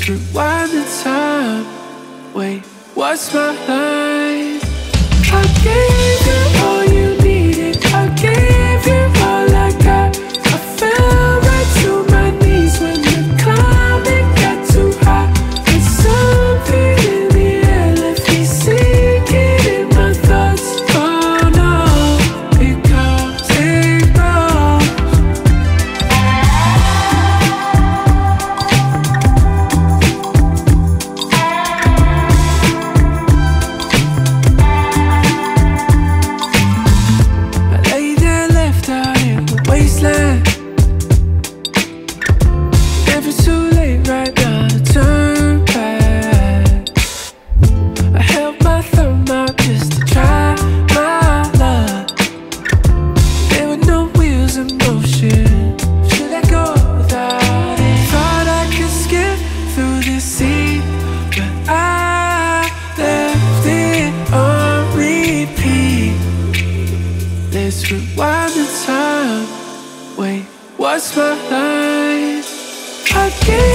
Let's rewind the time. Wait, what's my line? I gave you all you needed, I gave you all I got. I fell right to my knees when the climbing got too high. There's something in the air left me sinking in my thoughts. Oh no, it comes, it goes. I lay there left out in the wasteland. Never too late right now to turn back. I held my thumb out just to try my luck. There were no wheels in motion. Should I go without it? Thought I could skip through this scene, but I left it on repeat. Let's rewind the time. Wait, what's my line? I gave